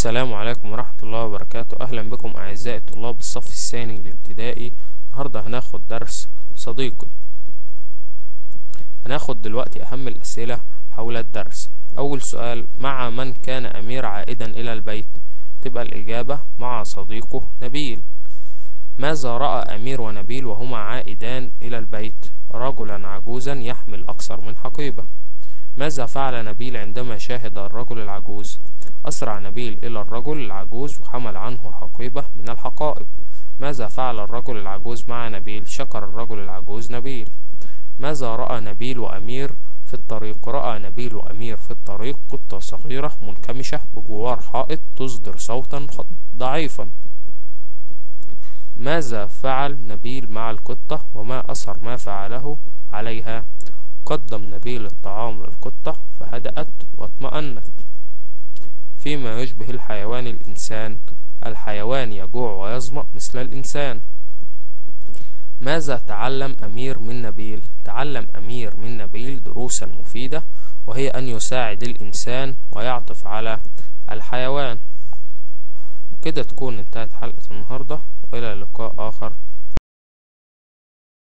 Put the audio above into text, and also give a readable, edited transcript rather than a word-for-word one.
السلام عليكم ورحمة الله وبركاته. أهلا بكم أعزائي طلاب الصف الثاني الابتدائي. النهاردة هناخد درس صديقي. هناخد دلوقتي أهم الأسئلة حول الدرس. أول سؤال: مع من كان أمير عائدا إلى البيت؟ تبقى الإجابة مع صديقه نبيل. ماذا رأى أمير ونبيل وهما عائدان إلى البيت؟ رجلا عجوزا يحمل أكثر من حقيبة. ماذا فعل نبيل عندما شاهد الرجل العجوز؟ أسرع نبيل إلى الرجل العجوز وحمل عنه حقيبة من الحقائب. ماذا فعل الرجل العجوز مع نبيل؟ شكر الرجل العجوز نبيل. ماذا رأى نبيل وأمير في الطريق؟ رأى نبيل وأمير في الطريق قطة صغيرة منكمشة بجوار حائط تصدر صوتا ضعيفا. ماذا فعل نبيل مع القطة وما أثر ما فعله عليها؟ قدم نبيل الطعام للقطة فهدأت واطمأنت. فيما يشبه الحيوان الإنسان؟ الحيوان يجوع ويظمأ مثل الإنسان. ماذا تعلم أمير من نبيل؟ تعلم أمير من نبيل دروسا مفيدة، وهي أن يساعد الإنسان ويعطف على الحيوان. كده تكون انتهت حلقة النهاردة، وإلى لقاء آخر.